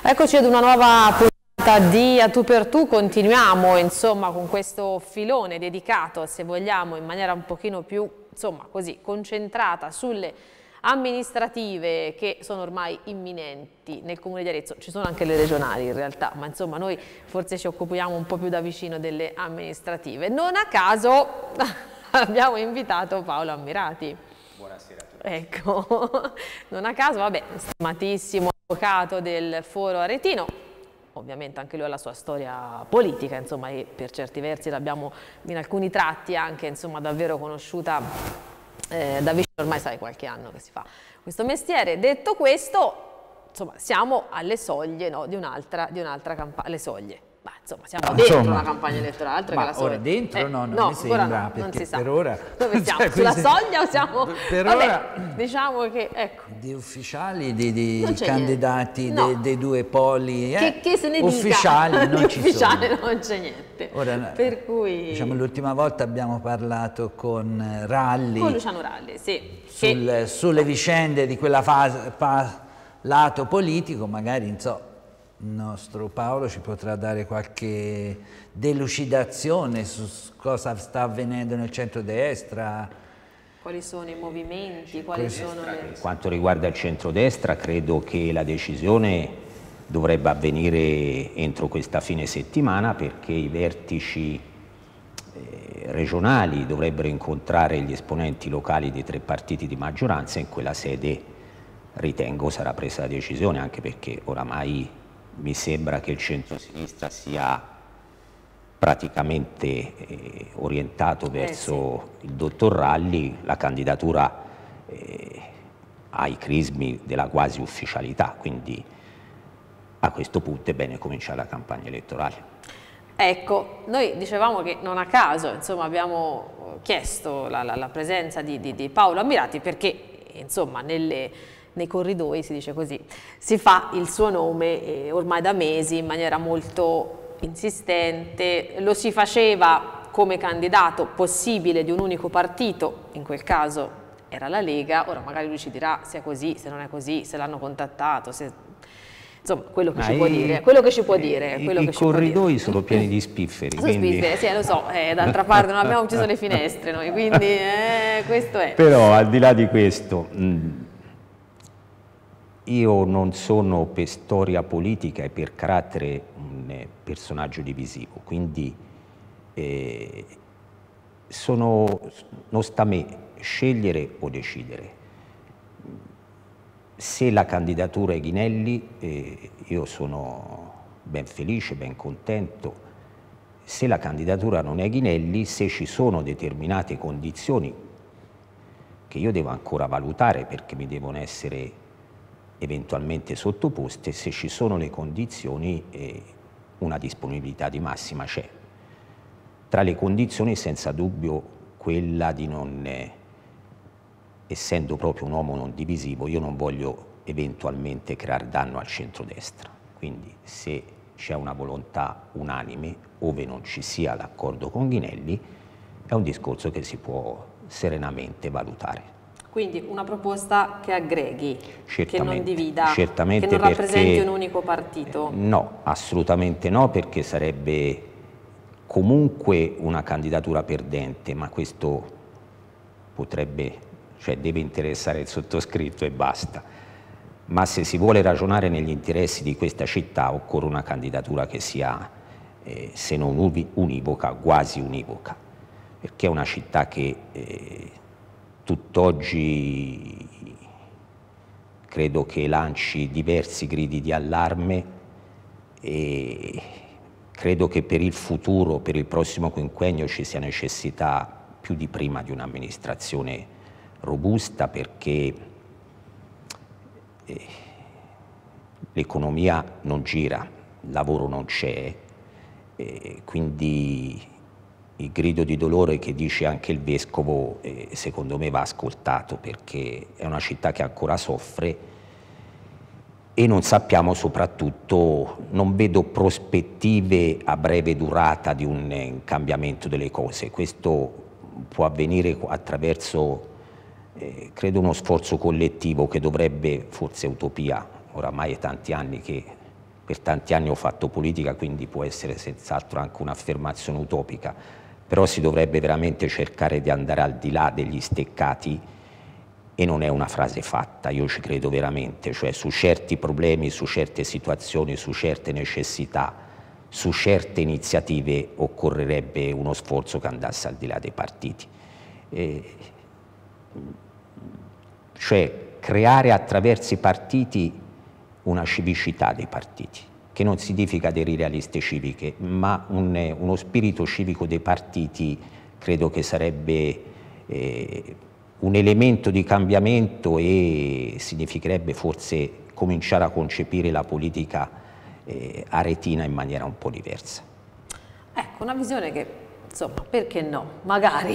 Eccoci ad una nuova puntata di A Tu per Tu. Continuiamo insomma con questo filone dedicato, se vogliamo, in maniera un pochino più così concentrata sulle amministrative che sono ormai imminenti nel Comune di Arezzo. Ci sono anche le regionali in realtà, ma insomma noi forse ci occupiamo un po' più da vicino delle amministrative. Non a caso abbiamo invitato Paolo Ammirati. Buonasera a tutti. Ecco, non a caso, vabbè, stimatissimo avvocato del Foro Aretino, ovviamente anche lui ha la sua storia politica, insomma, e per certi versi l'abbiamo in alcuni tratti anche, insomma, davvero conosciuta da vicino, ormai sai qualche anno che si fa questo mestiere. Detto questo, insomma, siamo alle soglie, no, di un'altra campagna, le soglie. Ma insomma, siamo dentro una campagna elettorale, altro che la soglia. Ora dentro no, non mi sembra, perché per ora... Dove siamo? Sulla soglia o siamo... Per Vabbè, ora... diciamo che, ecco... Di ufficiali, di candidati no. dei due poli... Che se ne ufficiali dica? non ci ufficiali sono. non c'è niente. Ora, per cui... Diciamo, l'ultima volta abbiamo parlato con Ralli... Con Luciano Ralli, sì. Sulle vicende di quella fase, lato politico, magari, insomma... Il nostro Paolo ci potrà dare qualche delucidazione su cosa sta avvenendo nel centrodestra. Quali sono i movimenti, quali sono le... Per quanto riguarda il centrodestra, credo che la decisione dovrebbe avvenire entro questa fine settimana, perché i vertici regionali dovrebbero incontrare gli esponenti locali dei tre partiti di maggioranza. In quella sede ritengo sarà presa la decisione, anche perché oramai mi sembra che il centro-sinistra sia praticamente orientato verso il dottor Ralli. La candidatura ha i crismi della quasi ufficialità, quindi a questo punto è bene cominciare la campagna elettorale. Ecco, noi dicevamo che non a caso, insomma, abbiamo chiesto la presenza di Paolo Ammirati perché, insomma, nei corridoi, si dice così, si fa il suo nome ormai da mesi in maniera molto insistente. Lo si faceva come candidato possibile di un unico partito, in quel caso era la Lega. Ora magari lui ci dirà se è così, se non è così, se l'hanno contattato, insomma, quello che ci può dire. I corridoi sono pieni di spifferi. Spifferi, sì, lo so, d'altra parte non abbiamo ucciso le finestre noi, quindi questo è. Però al di là di questo... Io non sono per storia politica e per carattere un personaggio divisivo, quindi non sta a me scegliere o decidere. Se la candidatura è Ghinelli, io sono ben felice, ben contento. Se la candidatura non è Ghinelli, se ci sono determinate condizioni che io devo ancora valutare, perché mi devono essere eventualmente sottoposte, se ci sono le condizioni una disponibilità di massima c'è. Tra le condizioni senza dubbio quella di non, essendo proprio un uomo non divisivo, io non voglio eventualmente creare danno al centrodestra, quindi se c'è una volontà unanime, ove non ci sia l'accordo con Ghinelli, è un discorso che si può serenamente valutare. Quindi una proposta che aggreghi, che non divida, che non perché, rappresenti un unico partito? No, assolutamente no, perché sarebbe comunque una candidatura perdente, ma questo potrebbe, cioè deve interessare il sottoscritto e basta. Ma se si vuole ragionare negli interessi di questa città occorre una candidatura che sia, se non univoca, quasi univoca, perché è una città che... tutt'oggi credo che lanci diversi gridi di allarme e credo che per il futuro, per il prossimo quinquennio ci sia necessità più di prima di un'amministrazione robusta, perché l'economia non gira, il lavoro non c'è, quindi il grido di dolore che dice anche il Vescovo secondo me va ascoltato, perché è una città che ancora soffre e non sappiamo, soprattutto non vedo prospettive a breve durata di un cambiamento delle cose. Questo può avvenire attraverso credo uno sforzo collettivo che dovrebbe, forse utopia, oramai è tanti anni che per tanti anni ho fatto politica, quindi può essere senz'altro anche un'affermazione utopica, però si dovrebbe veramente cercare di andare al di là degli steccati, e non è una frase fatta, io ci credo veramente, cioè su certi problemi, su certe situazioni, su certe necessità, su certe iniziative occorrerebbe uno sforzo che andasse al di là dei partiti. Cioè creare attraverso i partiti una civicità dei partiti, che non significa aderire a liste civiche, ma uno spirito civico dei partiti credo che sarebbe un elemento di cambiamento, e significherebbe forse cominciare a concepire la politica aretina in maniera un po' diversa. Ecco, una visione che, insomma, perché no? Magari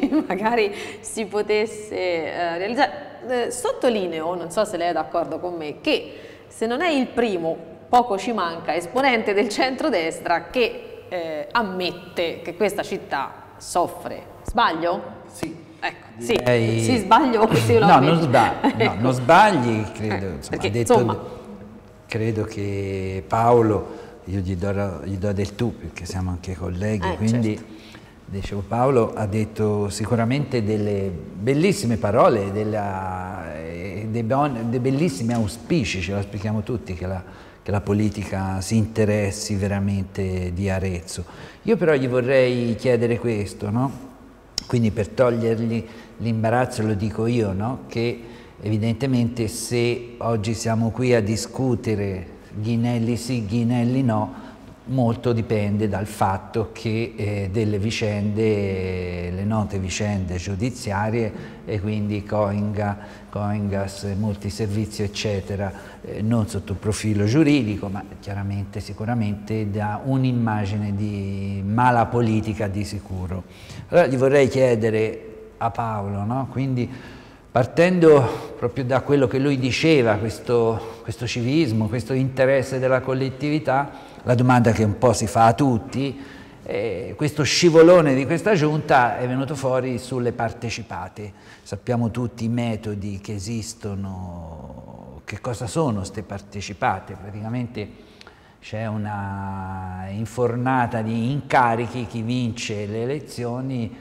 si potesse realizzare. Sottolineo, non so se lei è d'accordo con me, che se non è il primo, poco ci manca, esponente del centrodestra che ammette che questa città soffre. Sbaglio? Sì. Ecco, direi... sì, sbaglio o così lo no, ecco. non sbagli, credo, insomma, perché, ha detto, insomma... credo che Paolo, io gli do del tu perché siamo anche colleghi, quindi certo. Dicevo, Paolo ha detto sicuramente delle bellissime parole, dei bellissimi auspici, ce lo auspichiamo tutti, che la politica si interessi veramente di Arezzo. Io però gli vorrei chiedere questo, no? Quindi per togliergli l'imbarazzo lo dico io, no? Che evidentemente se oggi siamo qui a discutere Ghinelli sì, Ghinelli no, molto dipende dal fatto che delle vicende, le note vicende giudiziarie, e quindi Coingas, molti servizi eccetera, non sotto il profilo giuridico, ma chiaramente sicuramente da un'immagine di mala politica di sicuro. Allora gli vorrei chiedere a Paolo, no? Quindi partendo proprio da quello che lui diceva, questo civismo, questo interesse della collettività, la domanda che un po' si fa a tutti, questo scivolone di questa giunta è venuto fuori sulle partecipate. Sappiamo tutti i metodi che esistono, che cosa sono queste partecipate. Praticamente c'è una infornata di incarichi, chi vince le elezioni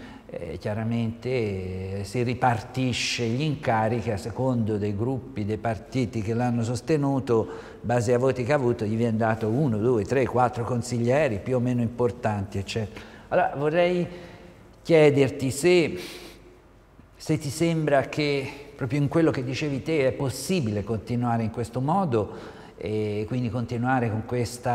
chiaramente si ripartisce gli incarichi a secondo dei gruppi, dei partiti che l'hanno sostenuto, in base ai voti che ha avuto gli viene dato 1, 2, 3, 4 consiglieri più o meno importanti, eccetera. Allora vorrei chiederti se ti sembra che proprio in quello che dicevi te è possibile continuare in questo modo e quindi continuare con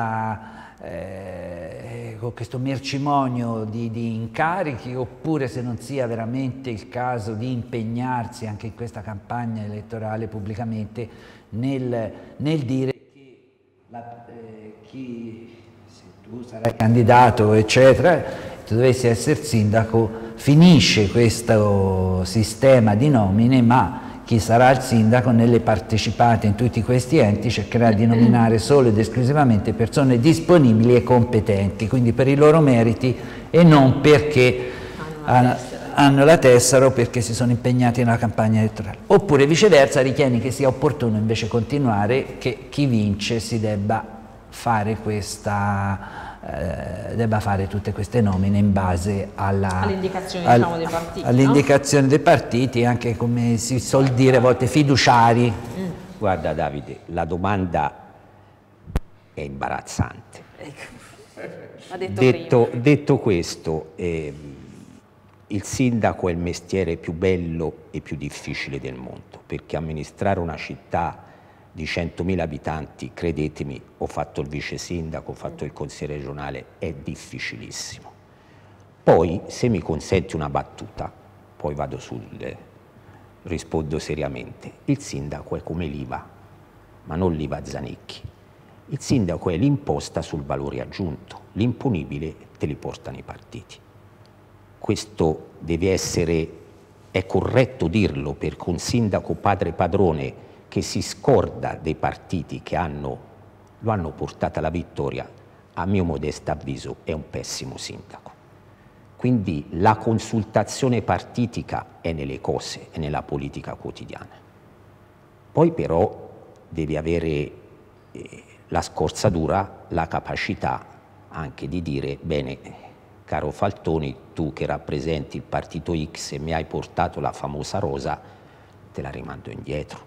questo mercimonio di incarichi, oppure se non sia veramente il caso di impegnarsi anche in questa campagna elettorale pubblicamente nel dire che se tu sarai candidato eccetera, tu dovessi essere sindaco, finisce questo sistema di nomine, ma chi sarà il sindaco nelle partecipate in tutti questi enti cercherà di nominare solo ed esclusivamente persone disponibili e competenti, quindi per i loro meriti e non perché hanno la tessera o perché si sono impegnati nella campagna elettorale. Oppure viceversa ritieni che sia opportuno invece continuare, che chi vince si debba fare tutte queste nomine in base all'indicazione diciamo, dei partiti. All'indicazione dei partiti, anche come si suol dire a volte fiduciari. Guarda Davide, la domanda è imbarazzante. Detto questo, il sindaco è il mestiere più bello e più difficile del mondo, perché amministrare una città di 100.000 abitanti, credetemi, ho fatto il vice sindaco, ho fatto il consigliere regionale, è difficilissimo. Poi, se mi consenti una battuta, poi rispondo seriamente, il sindaco è come l'IVA, ma non l'IVA Zanicchi. Il sindaco è l'imposta sul valore aggiunto, l'imponibile te li portano i partiti. Questo deve essere, è corretto dirlo, perché un sindaco padre padrone che si scorda dei partiti che lo hanno portato alla vittoria, a mio modesto avviso è un pessimo sindaco. Quindi la consultazione partitica è nelle cose, è nella politica quotidiana. Poi però devi avere la scorzatura, la capacità anche di dire, bene, caro Faltoni, tu che rappresenti il partito X e mi hai portato la famosa rosa, te la rimando indietro.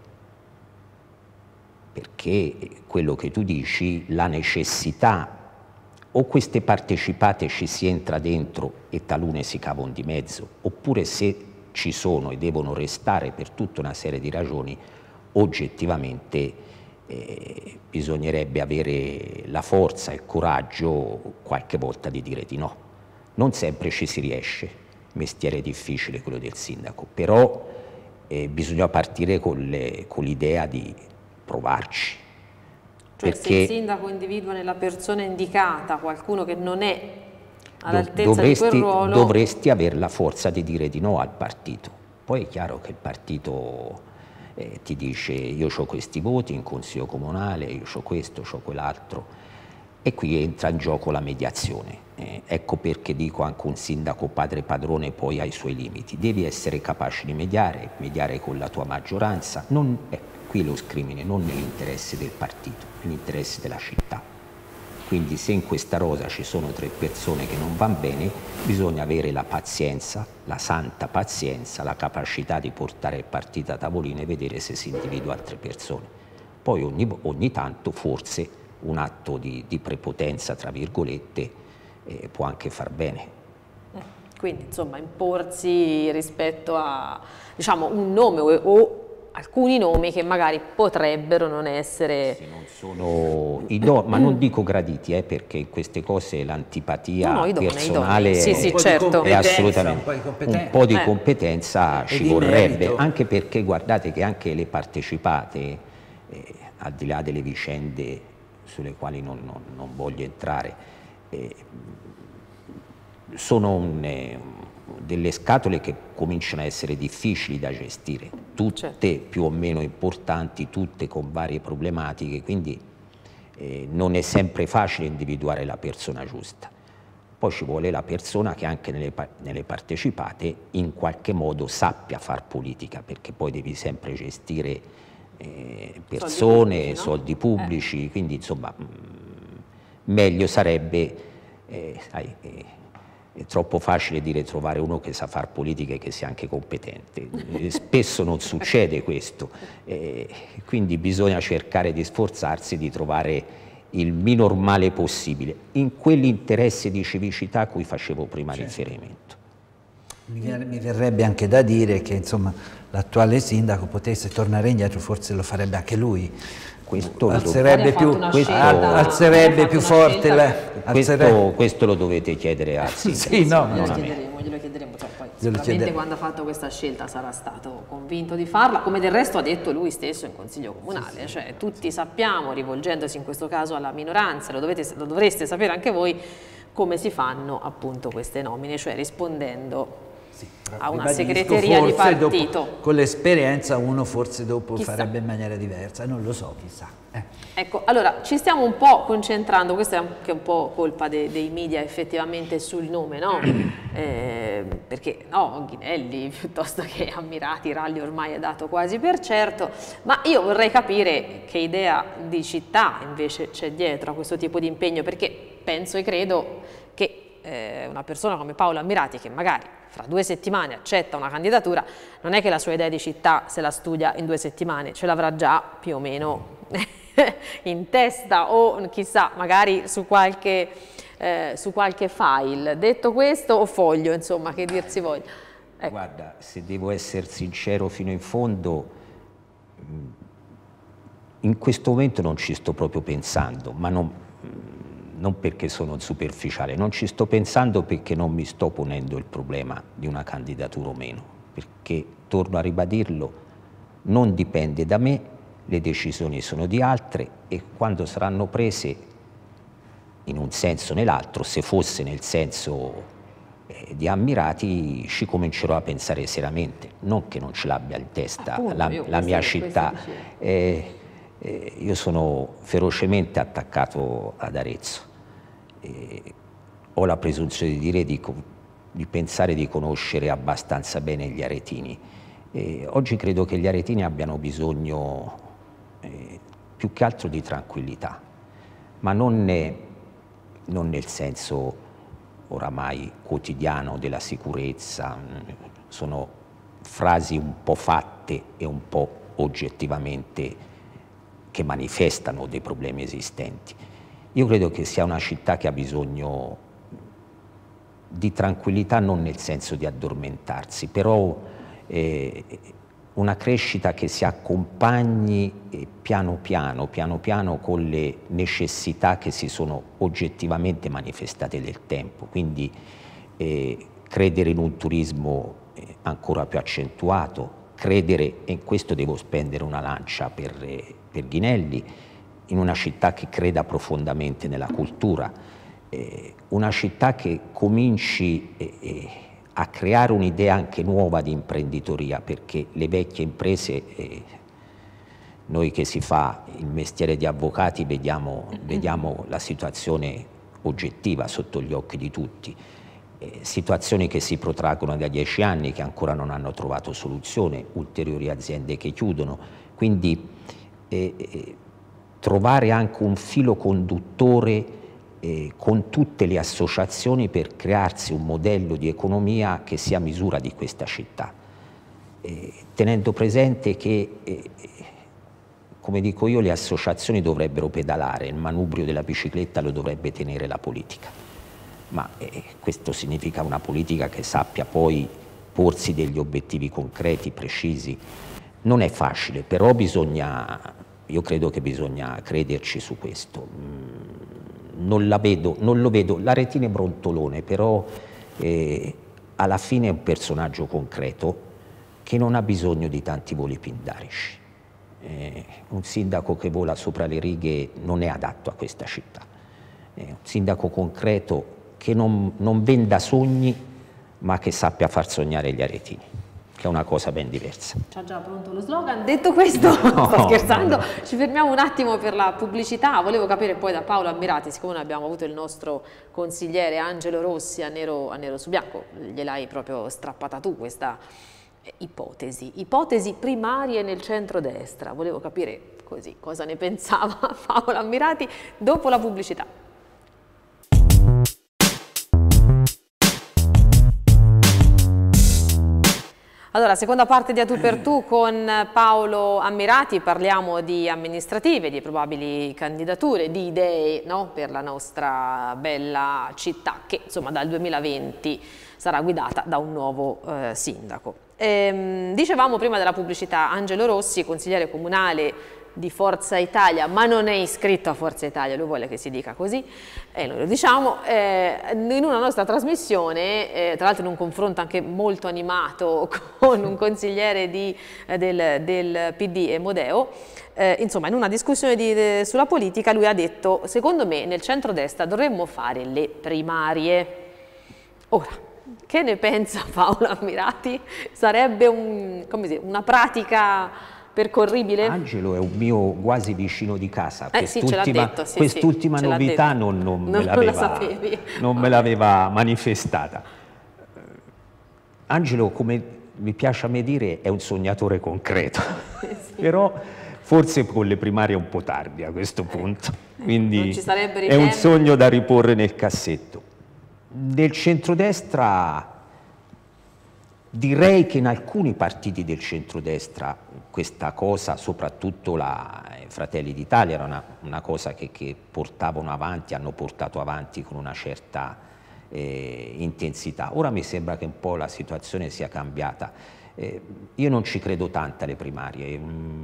Perché quello che tu dici, la necessità, o queste partecipate ci si entra dentro e talune si cavano di mezzo, oppure se ci sono e devono restare per tutta una serie di ragioni, oggettivamente bisognerebbe avere la forza e il coraggio qualche volta di dire di no. Non sempre ci si riesce, mestiere difficile quello del sindaco, però bisogna partire con l'idea di provarci. Cioè se il sindaco individua nella persona indicata qualcuno che non è all'altezza di quel ruolo... Dovresti avere la forza di dire di no al partito. Poi è chiaro che il partito ti dice io ho questi voti in consiglio comunale, io ho questo, ho quell'altro, e qui entra in gioco la mediazione. Ecco perché dico anche un sindaco padre padrone poi ha i suoi limiti, devi essere capace di mediare con la tua maggioranza, qui lo scrimine non nell'interesse del partito, nell'interesse della città. Quindi se in questa rosa ci sono 3 persone che non vanno bene, bisogna avere la pazienza, la santa pazienza, la capacità di portare il partito a tavolino e vedere se si individua altre persone. Poi ogni tanto forse un atto di prepotenza, tra virgolette, può anche far bene. Quindi insomma imporsi rispetto a, diciamo, un nome o alcuni nomi che magari potrebbero non essere... Se non sono idonei, ma non dico graditi, perché in queste cose l'antipatia personale certo. È assolutamente un po' di competenza ci vorrebbe, anche perché guardate che anche le partecipate, al di là delle vicende sulle quali non voglio entrare, sono delle scatole che cominciano a essere difficili da gestire, tutte più o meno importanti, tutte con varie problematiche, quindi non è sempre facile individuare la persona giusta. Poi ci vuole la persona che anche nelle partecipate in qualche modo sappia far politica, perché poi devi sempre gestire persone, soldi pubblici, quindi insomma meglio sarebbe, è troppo facile dire trovare uno che sa far politica e che sia anche competente. Spesso non succede questo, quindi bisogna cercare di sforzarsi di trovare il minor male possibile, in quell'interesse di civicità a cui facevo prima riferimento. Mi verrebbe anche da dire che insomma l'attuale sindaco potesse tornare indietro, forse lo farebbe anche lui. Alzerebbe più forte questo lo dovete chiedere al sindaco. Sì, no, glielo chiederemo, poi sicuramente quando ha fatto questa scelta sarà stato convinto di farla, come del resto ha detto lui stesso in consiglio comunale, cioè tutti sappiamo, rivolgendosi in questo caso alla minoranza, lo dovreste sapere anche voi, come si fanno appunto queste nomine, cioè rispondendo a una segreteria di partito. Dopo, con l'esperienza uno forse dopo farebbe in maniera diversa, non lo so, chissà. Ecco, allora ci stiamo un po' concentrando, questa è anche un po' colpa dei media effettivamente sul nome, no? Perché no, Ghinelli piuttosto che Ammirati, Ralli ormai è dato quasi per certo, ma io vorrei capire che idea di città invece c'è dietro a questo tipo di impegno, perché penso e credo che una persona come Paolo Ammirati, che magari fra 2 settimane accetta una candidatura, non è che la sua idea di città se la studia in 2 settimane, ce l'avrà già più o meno in testa o chissà magari su qualche file. Detto questo, o foglio, insomma, che dir si voglia. Ecco. Guarda, se devo essere sincero fino in fondo, in questo momento non ci sto proprio pensando, ma non perché sono superficiale, non ci sto pensando perché non mi sto ponendo il problema di una candidatura o meno, perché, torno a ribadirlo, non dipende da me, le decisioni sono di altre e quando saranno prese in un senso o nell'altro, se fosse nel senso di Ammirati, ci comincerò a pensare seriamente, non che non ce l'abbia in testa la mia città. Io sono ferocemente attaccato ad Arezzo. Ho la presunzione di dire di pensare di conoscere abbastanza bene gli aretini. Oggi credo che gli aretini abbiano bisogno più che altro di tranquillità. ma non nel senso oramai quotidiano della sicurezza, sono frasi un po' fatte e un po' oggettivamente che manifestano dei problemi esistenti. Io credo che sia una città che ha bisogno di tranquillità, non nel senso di addormentarsi, però una crescita che si accompagni piano piano con le necessità che si sono oggettivamente manifestate nel tempo, quindi credere in un turismo ancora più accentuato, credere, e in questo devo spendere una lancia per Ghinelli, in una città che creda profondamente nella cultura, una città che cominci a creare un'idea anche nuova di imprenditoria, perché le vecchie imprese, noi che si fa il mestiere di avvocati vediamo la situazione oggettiva sotto gli occhi di tutti, situazioni che si protraggono da 10 anni che ancora non hanno trovato soluzione, ulteriori aziende che chiudono, quindi trovare anche un filo conduttore con tutte le associazioni per crearsi un modello di economia che sia a misura di questa città, tenendo presente che, come dico io, le associazioni dovrebbero pedalare, il manubrio della bicicletta lo dovrebbe tenere la politica, ma questo significa una politica che sappia poi porsi degli obiettivi concreti, precisi. Non è facile, però io credo che bisogna crederci su questo. Non lo vedo, l'Aretino Brontolone, però alla fine è un personaggio concreto che non ha bisogno di tanti voli pindarici. Un sindaco che vola sopra le righe non è adatto a questa città. Un sindaco concreto che non venda sogni, ma che sappia far sognare gli aretini, che è una cosa ben diversa. C'ha già pronto lo slogan. Detto questo, sto scherzando, ci fermiamo un attimo per la pubblicità. Volevo capire poi da Paolo Ammirati, siccome abbiamo avuto il nostro consigliere Angelo Rossi a nero su bianco, gliel'hai proprio strappata tu questa ipotesi primarie nel centrodestra. Volevo capire così cosa ne pensava Paolo Ammirati dopo la pubblicità. Allora, seconda parte di A Tu per Tu con Paolo Ammirati, parliamo di amministrative, di probabili candidature, di idee, no, per la nostra bella città che insomma dal 2020 sarà guidata da un nuovo sindaco. Dicevamo prima della pubblicità, Angelo Rossi, consigliere comunale di Forza Italia, ma non è iscritto a Forza Italia, lui vuole che si dica così, e noi lo diciamo, in una nostra trasmissione, tra l'altro in un confronto anche molto animato con un consigliere del PD Emodeo, insomma in una discussione sulla politica lui ha detto: secondo me nel centrodestra dovremmo fare le primarie. Ora, che ne pensa Paolo Ammirati? Sarebbe una pratica percorribile? Angelo è un mio quasi vicino di casa, sì, ce l'ha detto, sì, quest'ultima sì, novità non me l'aveva manifestata. Angelo, come mi piace a me dire, è un sognatore concreto, sì. Però forse con le primarie è un po' tardi a questo punto, quindi è un sogno da riporre nel cassetto. Nel centrodestra direi che in alcuni partiti del centrodestra questa cosa, soprattutto Fratelli d'Italia, era una cosa che portavano avanti, hanno portato avanti con una certa intensità. Ora mi sembra che un po' la situazione sia cambiata. Io non ci credo tanto alle primarie.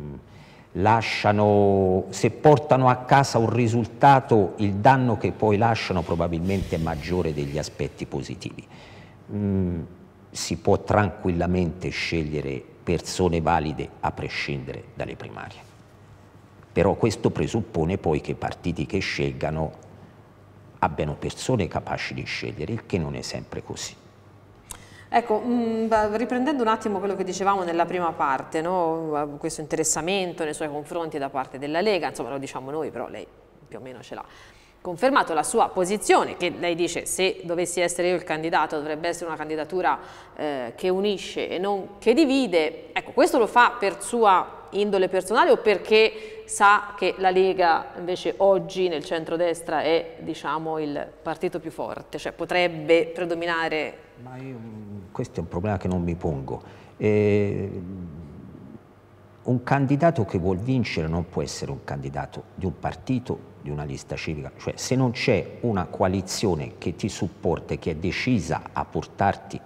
Se portano a casa un risultato, il danno che poi lasciano probabilmente è maggiore degli aspetti positivi. Si può tranquillamente scegliere persone valide a prescindere dalle primarie. Però questo presuppone poi che i partiti che scelgano abbiano persone capaci di scegliere, il che non è sempre così. Ecco, riprendendo un attimo quello che dicevamo nella prima parte, no? Questo interessamento nei suoi confronti da parte della Lega, insomma lo diciamo noi, però lei più o meno ce l'ha. confermato la sua posizione, che lei dice se dovessi essere io il candidato dovrebbe essere una candidatura che unisce e non che divide. Ecco, questo lo fa per sua indole personale o perché sa che la Lega invece oggi nel centrodestra è, diciamo, il partito più forte, cioè potrebbe predominare? Ma questo è un problema che non mi pongo. Un candidato che vuol vincere non può essere un candidato di un partito, di una lista civica, cioè se non c'è una coalizione che ti supporta e che è decisa a portarti,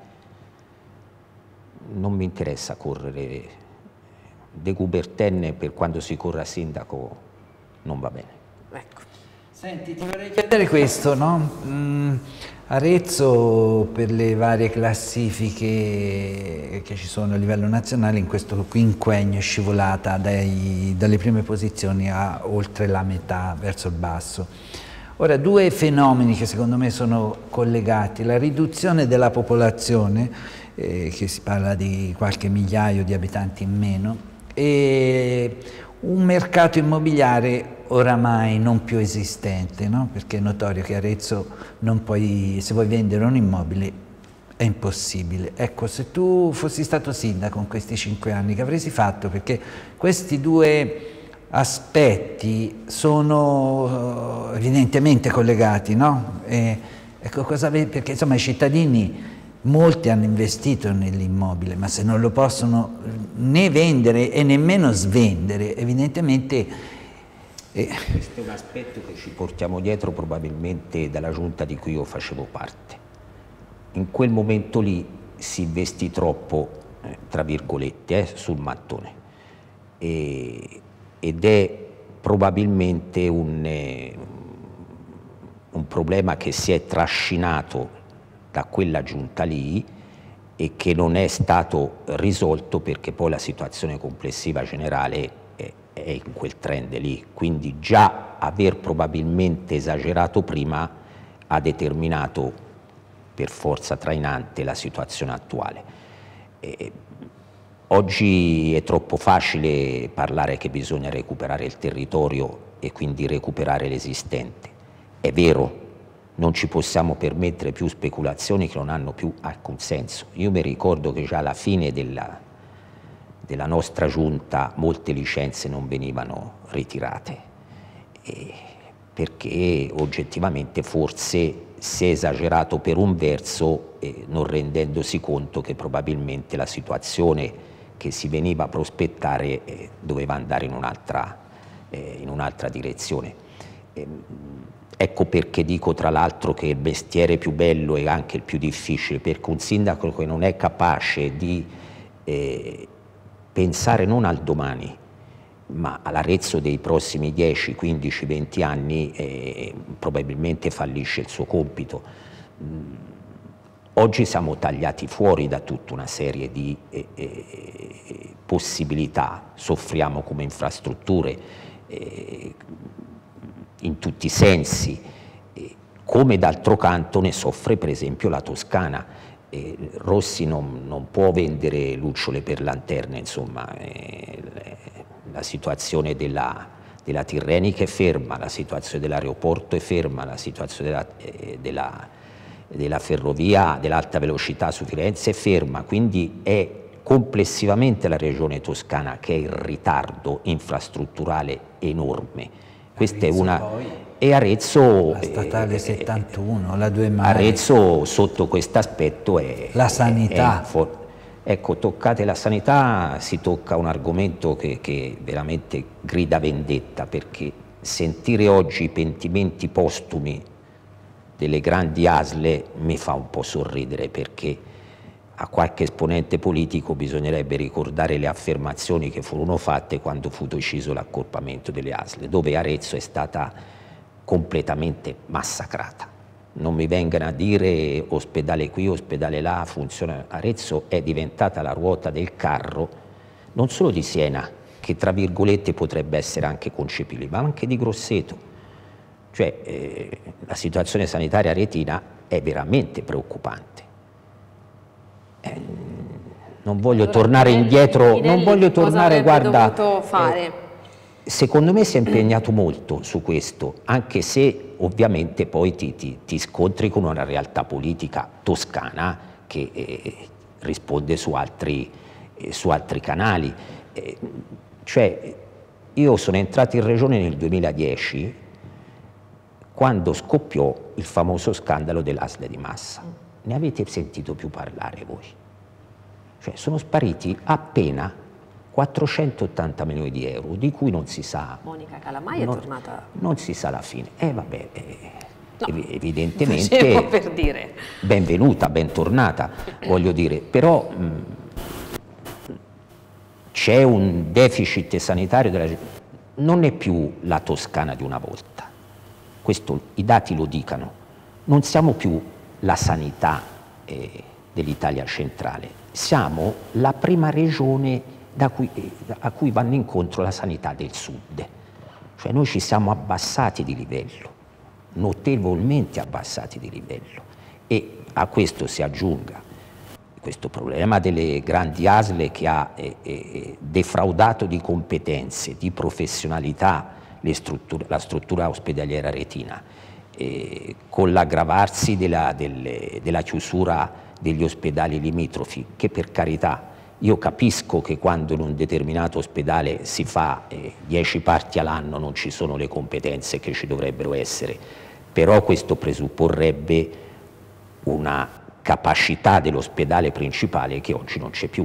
non mi interessa correre de Coubertin per quando si corre a sindaco, non va bene. Ecco. Senti, ti vorrei chiedere questo, no? Arezzo, per le varie classifiche che ci sono a livello nazionale, in questo quinquennio è scivolata dalle prime posizioni a oltre la metà, verso il basso. Ora, due fenomeni che secondo me sono collegati: la riduzione della popolazione, che si parla di qualche migliaio di abitanti in meno, e un mercato immobiliare oramai non più esistente, no? Perché è notorio che Arezzo non puoi, se vuoi vendere un immobile è impossibile. Ecco, se tu fossi stato sindaco in questi 5 anni, che avresti fatto? Perché questi due aspetti sono evidentemente collegati, no? Ecco, perché insomma i cittadini, molti hanno investito nell'immobile, ma se non lo possono né vendere e nemmeno svendere, evidentemente... Questo è un aspetto che ci portiamo dietro probabilmente dalla giunta di cui io facevo parte. In quel momento lì si investì troppo, tra virgolette, sul mattone, ed è probabilmente un problema che si è trascinato da quella giunta lì e che non è stato risolto, perché poi la situazione complessiva generale è in quel trend lì, quindi già aver probabilmente esagerato prima ha determinato per forza trainante la situazione attuale. Oggi è troppo facile parlare che bisogna recuperare il territorio e quindi recuperare l'esistente. È vero, non ci possiamo permettere più speculazioni che non hanno più alcun senso. Io mi ricordo che già alla fine della nostra giunta molte licenze non venivano ritirate, perché oggettivamente forse si è esagerato per un verso, non rendendosi conto che probabilmente la situazione che si veniva a prospettare doveva andare in un'altra direzione. Ecco perché dico tra l'altro che il mestiere più bello è anche il più difficile, perché un sindaco che non è capace di pensare non al domani, ma all'Arezzo dei prossimi 10, 15, 20 anni, probabilmente fallisce il suo compito. Oggi siamo tagliati fuori da tutta una serie di possibilità, soffriamo come infrastrutture in tutti i sensi, come d'altro canto ne soffre per esempio la Toscana. Rossi non può vendere lucciole per lanterne, insomma, la situazione della Tirrenica è ferma, la situazione dell'aeroporto è ferma, la situazione della ferrovia dell'alta velocità su Firenze è ferma, quindi è complessivamente la regione toscana che è in ritardo infrastrutturale enorme. Questa è una... E Arezzo, la statale 71, la 2 Mari. Arezzo sotto questo aspetto è... La sanità. Ecco, toccate la sanità, si tocca un argomento che veramente grida vendetta, perché sentire oggi i pentimenti postumi delle grandi ASL mi fa un po' sorridere, perché a qualche esponente politico bisognerebbe ricordare le affermazioni che furono fatte quando fu deciso l'accorpamento delle ASL, dove Arezzo è stata completamente massacrata. Non mi vengano a dire ospedale qui, ospedale là, funziona. Arezzo è diventata la ruota del carro, non solo di Siena, che tra virgolette potrebbe essere anche concepibile, ma anche di Grosseto. Cioè la situazione sanitaria aretina è veramente preoccupante. Non voglio tornare indietro, non voglio tornare, guarda, fare? secondo me si è impegnato molto su questo, anche se ovviamente poi ti scontri con una realtà politica toscana che risponde su altri canali. Cioè, io sono entrato in regione nel 2010, quando scoppiò il famoso scandalo dell'ASL di Massa. Ne avete sentito più parlare voi? Cioè, sono spariti appena 480 milioni di euro, di cui non si sa... Monica Calamai è tornata... Non si sa la fine. Vabbè, no, evidentemente... per dire. Benvenuta, bentornata, voglio dire. Però c'è un deficit sanitario non è più la Toscana di una volta. Questo i dati lo dicano. Non siamo più la sanità dell'Italia centrale. Siamo la prima regione a cui vanno incontro la sanità del sud. Cioè noi ci siamo abbassati di livello, notevolmente abbassati di livello, e a questo si aggiunga questo problema delle grandi ASL che ha defraudato di competenze, di professionalità la struttura ospedaliera retina, con l'aggravarsi della chiusura degli ospedali limitrofi, che per carità io capisco che quando in un determinato ospedale si fa 10 parti all'anno non ci sono le competenze che ci dovrebbero essere, però questo presupporrebbe una capacità dell'ospedale principale che oggi non c'è più,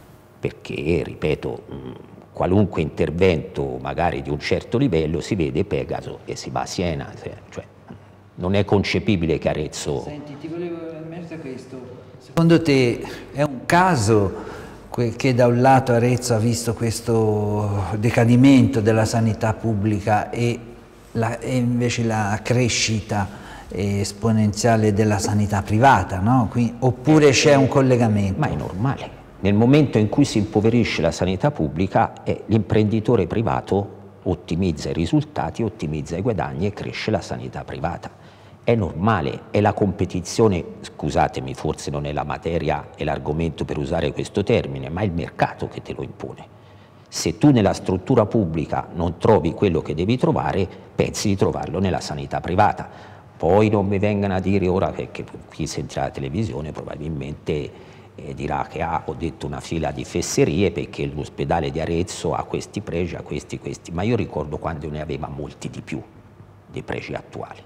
perché, ripeto, qualunque intervento magari di un certo livello si vede Pegaso e si va a Siena, cioè non è concepibile che Arezzo... Senti, ti volevo immergere a questo. Secondo te è un caso che da un lato Arezzo ha visto questo decadimento della sanità pubblica e invece la crescita esponenziale della sanità privata, no? Oppure c'è un collegamento? Ma è normale. Nel momento in cui si impoverisce la sanità pubblica, l'imprenditore privato ottimizza i risultati, ottimizza i guadagni e cresce la sanità privata. È normale, è la competizione, scusatemi, forse non è la materia e l'argomento per usare questo termine, ma è il mercato che te lo impone. Se tu nella struttura pubblica non trovi quello che devi trovare, pensi di trovarlo nella sanità privata. Poi non mi vengano a dire ora che chi sentirà la televisione probabilmente dirà che ho detto una fila di fesserie perché l'ospedale di Arezzo ha questi pregi, ha questi, ma io ricordo quando ne aveva molti di più dei pregi attuali.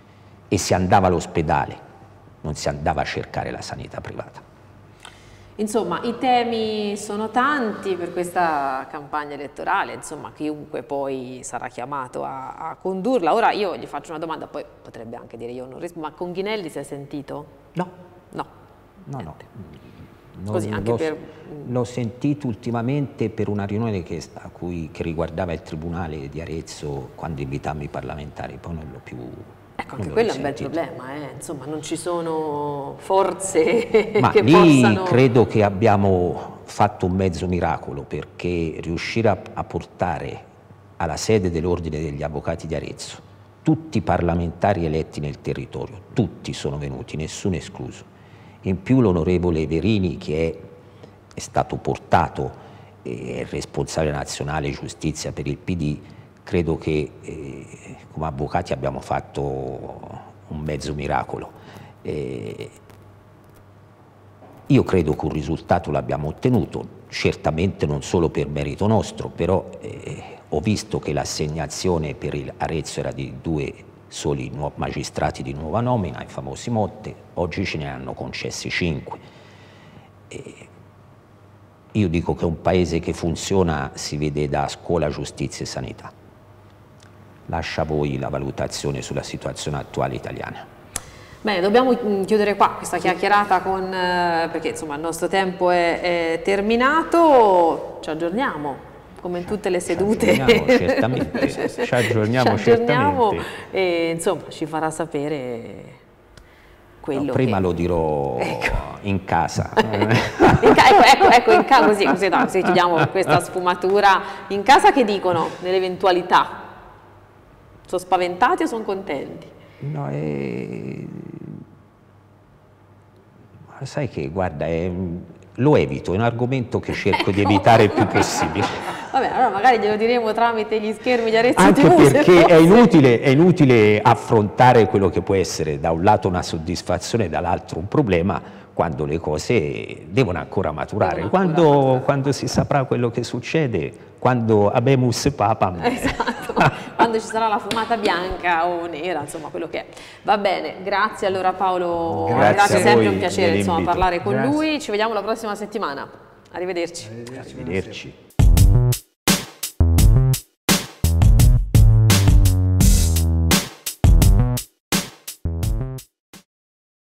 E si andava all'ospedale, non si andava a cercare la sanità privata. Insomma, i temi sono tanti per questa campagna elettorale, insomma, chiunque poi sarà chiamato a condurla. Ora io gli faccio una domanda, poi potrebbe anche dire io non rispondo, ma con Ghinelli si è sentito? No. No. No. Così, anche l'ho sentito ultimamente per una riunione che riguardava il Tribunale di Arezzo quando invitammo i parlamentari, poi non l'ho più... Ecco, anche quello è un bel problema, insomma, non ci sono forze ma che lì possano... credo che abbiamo fatto un mezzo miracolo, perché riuscire a portare alla sede dell'Ordine degli Avvocati di Arezzo tutti i parlamentari eletti nel territorio, tutti sono venuti, nessuno escluso. In più l'onorevole Verini, che è stato portato, è responsabile nazionale giustizia per il PD, credo che come avvocati abbiamo fatto un mezzo miracolo. Io credo che un risultato l'abbiamo ottenuto, certamente non solo per merito nostro, però ho visto che l'assegnazione per Arezzo era di 2 soli magistrati di nuova nomina, i famosi Motte, oggi ce ne hanno concessi 5. Io dico che un paese che funziona si vede da scuola, giustizia e sanità. Lascia a voi la valutazione sulla situazione attuale italiana. Bene, dobbiamo chiudere qua questa chiacchierata perché insomma il nostro tempo è terminato, ci aggiorniamo come in tutte le sedute. Ci aggiorniamo certamente. E insomma ci farà sapere quello prima che... lo dirò in casa. ecco, in casa, così chiudiamo questa sfumatura. In casa che dicono nell'eventualità? Sono spaventati o sono contenti? No, sai che, guarda, lo evito, è un argomento che cerco di evitare il più possibile. Vabbè, allora magari glielo diremo tramite gli schermi di Arezzo Anche TV. perché è inutile affrontare quello che può essere da un lato una soddisfazione e dall'altro un problema quando le cose devono ancora maturare. Quando si saprà quello che succede, quando abemus papam. Esatto, quando ci sarà la fumata bianca o nera, insomma quello che è. Va bene, grazie allora Paolo, Grazie a sempre voi un piacere insomma, dell'invito. parlare con lui, ci vediamo la prossima settimana. Arrivederci. Arrivederci.